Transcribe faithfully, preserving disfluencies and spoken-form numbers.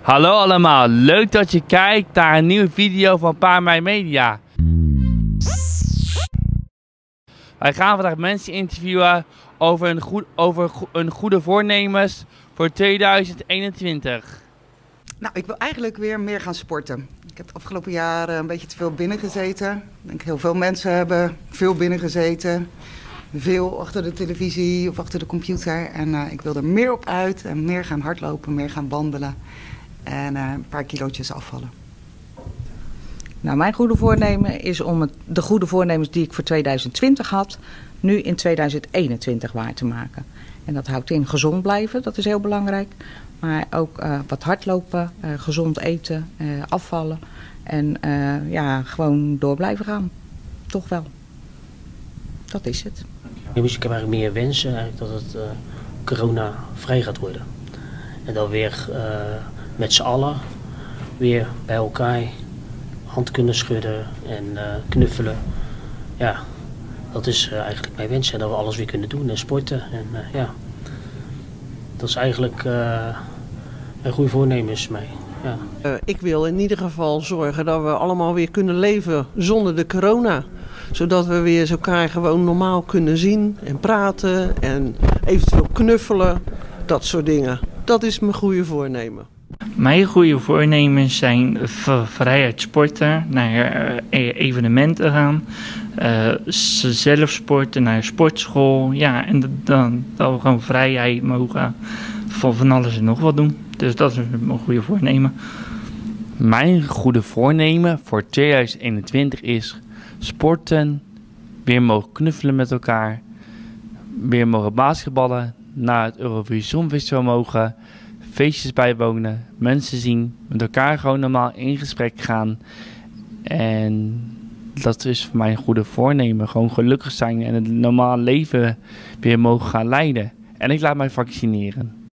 Hallo allemaal, leuk dat je kijkt naar een nieuwe video van Paarmei Media. Wij gaan vandaag mensen interviewen over een, goed, over een goede voornemens voor tweeduizend eenentwintig. Nou, ik wil eigenlijk weer meer gaan sporten. Ik heb de afgelopen jaren een beetje te veel binnen gezeten. Ik denk heel veel mensen hebben veel binnen gezeten. Veel achter de televisie of achter de computer. En uh, ik wil er meer op uit en meer gaan hardlopen, meer gaan wandelen. En uh, een paar kilootjes afvallen. Nou, mijn goede voornemen is om het, de goede voornemens die ik voor tweeduizend twintig had, nu in tweeduizend eenentwintig waar te maken. En dat houdt in gezond blijven, dat is heel belangrijk. Maar ook uh, wat hardlopen, uh, gezond eten, uh, afvallen. En uh, ja, gewoon door blijven gaan. Toch wel. Dat is het. Ja, dus ik heb eigenlijk meer wensen eigenlijk dat het uh, corona vrij gaat worden. En dan weer uh, met z'n allen weer bij elkaar hand kunnen schudden en uh, knuffelen. Ja, dat is uh, eigenlijk mijn wens. En dat we alles weer kunnen doen en sporten. En uh, ja, dat is eigenlijk uh, een goede voornemens mij. Ja. Uh, ik wil in ieder geval zorgen dat we allemaal weer kunnen leven zonder de corona. Zodat we weer elkaar gewoon normaal kunnen zien en praten en eventueel knuffelen. Dat soort dingen. Dat is mijn goede voornemen. Mijn goede voornemens zijn vrijheid sporten, naar uh, evenementen gaan, uh, zelf sporten, naar sportschool. Ja, en dan dat we gewoon vrijheid mogen van, van alles en nog wat doen. Dus dat is mijn goede voornemen. Mijn goede voornemen voor tweeduizend eenentwintig is sporten, weer mogen knuffelen met elkaar, weer mogen basketballen, naar het Eurovision Festival mogen, feestjes bijwonen, mensen zien, met elkaar gewoon normaal in gesprek gaan. En dat is voor mij een goede voornemen. Gewoon gelukkig zijn en het normale leven weer mogen gaan leiden. En ik laat mij vaccineren.